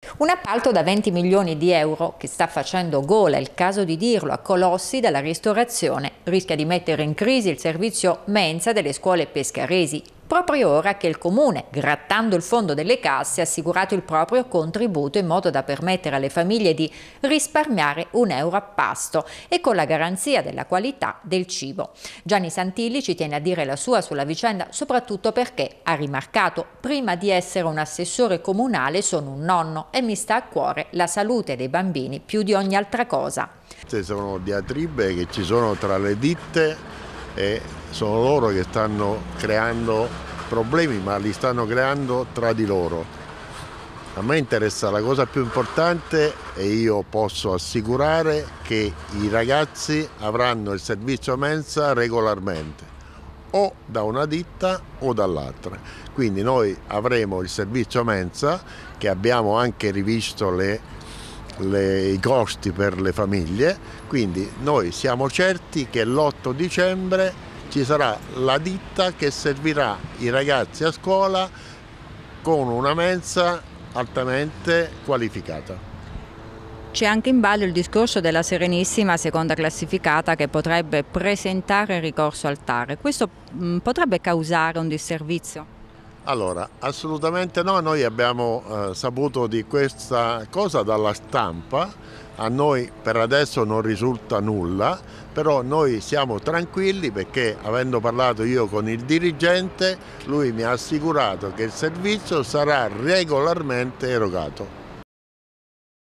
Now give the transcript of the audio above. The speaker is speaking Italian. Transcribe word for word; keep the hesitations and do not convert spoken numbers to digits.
Un appalto da venti milioni di euro che sta facendo gola, è il caso di dirlo, a colossi della ristorazione. Rischia di mettere in crisi il servizio mensa delle scuole pescaresi, proprio ora che il Comune, grattando il fondo delle casse, ha assicurato il proprio contributo in modo da permettere alle famiglie di risparmiare un euro a pasto e con la garanzia della qualità del cibo. Gianni Santilli ci tiene a dire la sua sulla vicenda, soprattutto perché, ha rimarcato, prima di essere un assessore comunale sono un nonno e mi sta a cuore la salute dei bambini più di ogni altra cosa. Queste sono diatribe che ci sono tra le ditte e sono loro che stanno creando problemi, ma li stanno creando tra di loro. A me interessa la cosa più importante e io posso assicurare che i ragazzi avranno il servizio mensa regolarmente, o da una ditta o dall'altra. Quindi noi avremo il servizio mensa, che abbiamo anche rivisto le, le, i costi per le famiglie, quindi noi siamo certi che l'otto dicembre ci sarà la ditta che servirà i ragazzi a scuola con una mensa altamente qualificata. C'è anche in ballo il discorso della Serenissima, seconda classificata, che potrebbe presentare ricorso al TAR. Questo mh, potrebbe causare un disservizio? Allora, assolutamente no, noi abbiamo eh, saputo di questa cosa dalla stampa, a noi per adesso non risulta nulla, però noi siamo tranquilli perché, avendo parlato io con il dirigente, lui mi ha assicurato che il servizio sarà regolarmente erogato.